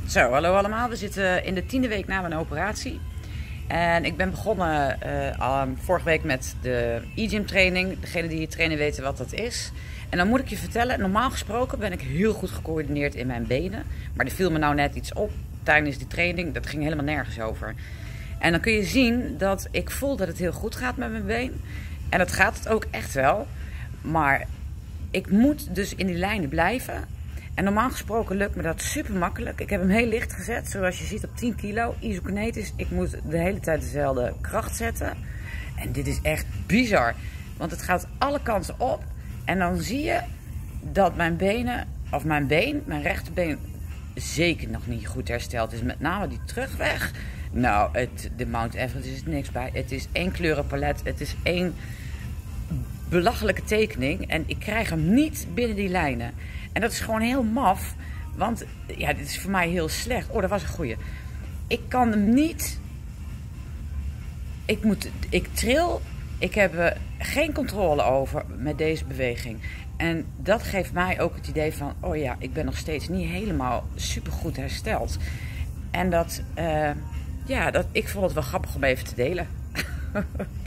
Zo, hallo allemaal. We zitten in de 10e week na mijn operatie. En ik ben begonnen vorige week met de e-gym training. Degenen die hier trainen weten wat dat is. En dan moet ik je vertellen, normaal gesproken ben ik heel goed gecoördineerd in mijn benen. Maar er viel me nou net iets op tijdens die training. Dat ging helemaal nergens over. En dan kun je zien dat ik voel dat het heel goed gaat met mijn been. En dat gaat het ook echt wel. Maar ik moet dus in die lijnen blijven. En normaal gesproken lukt me dat super makkelijk. Ik heb hem heel licht gezet, zoals je ziet op 10 kilo. Isokinetisch. Ik moet de hele tijd dezelfde kracht zetten. En dit is echt bizar. Want het gaat alle kanten op. En dan zie je dat mijn benen, of mijn rechterbeen, zeker nog niet goed hersteld is. Met name die terugweg. Nou, de Mount Everest is niks bij. Het is één kleurenpalet. Het is één belachelijke tekening. En ik krijg hem niet binnen die lijnen. En dat is gewoon heel maf. Want ja, dit is voor mij heel slecht. Oh, dat was een goeie. Ik kan hem niet. Ik tril. Ik heb er geen controle over met deze beweging. En dat geeft mij ook het idee van, oh ja, ik ben nog steeds niet helemaal supergoed hersteld. En ik vond het wel grappig om even te delen.